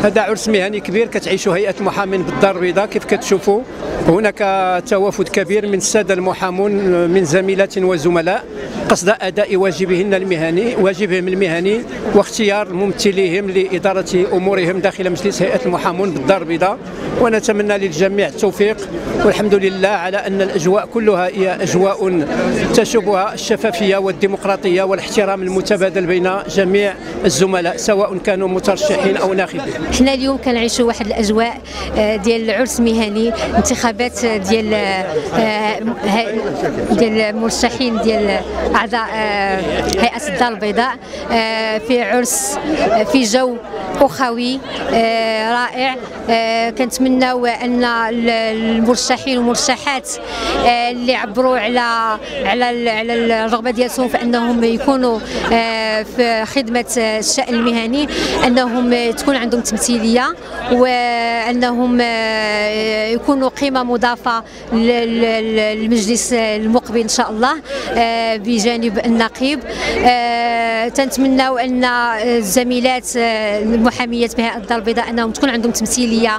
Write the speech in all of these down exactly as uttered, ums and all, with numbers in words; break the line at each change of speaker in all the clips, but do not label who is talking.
هذا عرس مهني كبير كتعيشه هيئة المحامين بالدار البيضاء. كيف كتشوفوا هناك توافد كبير من السادة المحامون من زميلات وزملاء قصد أداء واجبهن المهني واجبهم المهني واختيار ممثليهم لإدارة أمورهم داخل مجلس هيئة المحامون بالدار البيضاء. ونتمنى للجميع التوفيق، والحمد لله على أن الأجواء كلها هي أجواء تشوبها الشفافية والديمقراطية والاحترام المتبادل بين جميع الزملاء سواء كانوا مترشحين أو ناخبين.
احنا اليوم كنعيشوا واحد الأجواء ديال عرس مهني، انتخابات ديال ديال المرشحين ديال أعضاء هيئة الدار البيضاء في عرس في جو أخوي رائع. كنتمناو أن المرشحين والمرشحات اللي عبروا على على على الرغبة ديالهم في أنهم يكونوا في خدمة الشأن المهني، أنهم تكون عندهم تمثيلية وأنهم يكونوا قيمة مضافة للمجلس المقبل إن شاء الله بجانب النقيب. تنتمناو أن الزميلات المحاميات بهيئة الدار البيضاء أنهم تكون عندهم تمثيلية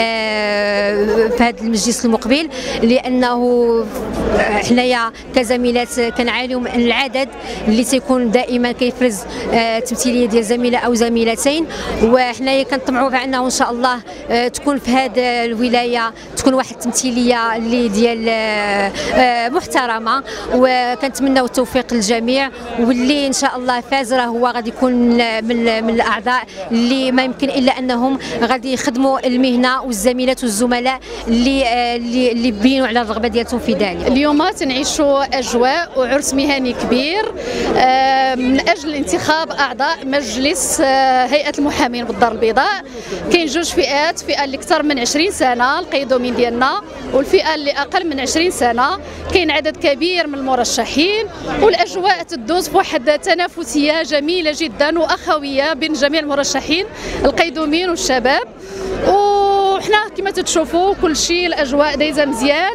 في هذا المجلس المقبل، لأنه حنايا كزميلات كنعانيو من العدد اللي تيكون دائما كيفرز تمثيليه ديال زميله او زميلتين، وحنايا كنطمعوا في انه ان شاء الله تكون في هذه الولايه تكون واحد التمثيليه اللي ديال محترمه، وكنتمناو التوفيق للجميع، واللي ان شاء الله فاز راه هو غادي يكون من من الاعضاء اللي ما يمكن الا انهم غادي يخدموا المهنه والزميلات والزملاء اللي اللي بينوا على الرغبه ديالهم في ذلك.
اليوم تنعيشوا اجواء وعرس مهني كبير من اجل انتخاب اعضاء مجلس هيئه المحامين بالدار البيضاء. كاين جوج فئات، فئه اللي اكثر من عشرين سنه القيدومين ديالنا، والفئه اللي اقل من عشرين سنه. كاين عدد كبير من المرشحين، والاجواء تدوز في واحد تنافسيه جميله جدا واخويه بين جميع المرشحين القيدومين والشباب. وحنا كما تتشوفوا كل شيء الاجواء دايزه مزيان،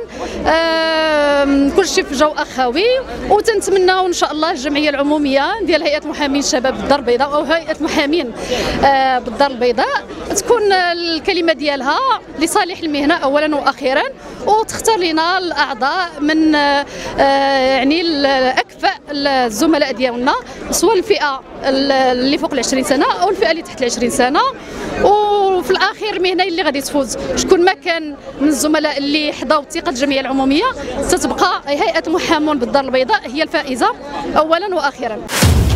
كل شيء في جو اخوي، وتنتمناو ان شاء الله الجمعيه العموميه ديال هيئه محامين الشباب بالدار البيضاء او هيئه محامين بالدار البيضاء تكون الكلمه ديالها لصالح المهنه اولا واخيرا، وتختار لنا الاعضاء من يعني الاكفأ الزملاء ديالنا، سواء الفئه اللي فوق العشرين سنه او الفئه اللي تحت العشرين سنه. وفي الاخير المهنه اللي غادي تفوز شكون ما كان من الزملاء اللي حظاو بثقه الجمعيه العموميه، ستبقى هيئه المحامون بالدار البيضاء هي الفائزه اولا واخيرا.